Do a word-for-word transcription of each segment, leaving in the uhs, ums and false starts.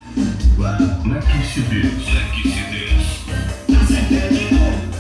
Black C Ds. Black C Ds. Acertei de novo.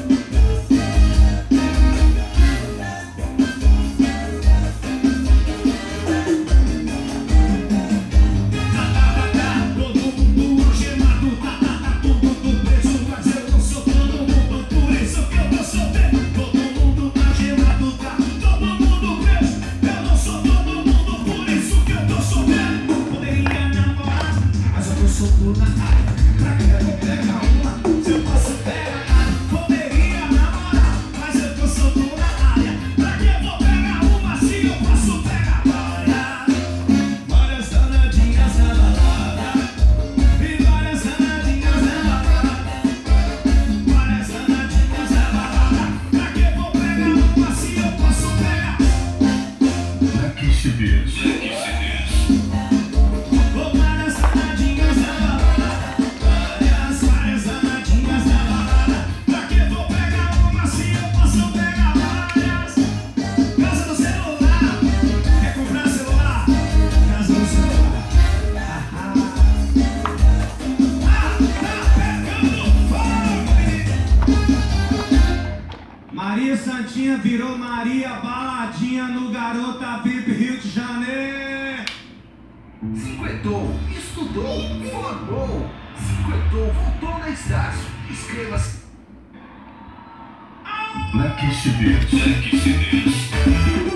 Maria Santinha virou Maria Baladinha no Garota V I P Rio de Janeiro. Cinquentou, estudou, formou. Cinquentou, voltou na Estácio. Escreva-se. Black C Ds. Black C Ds.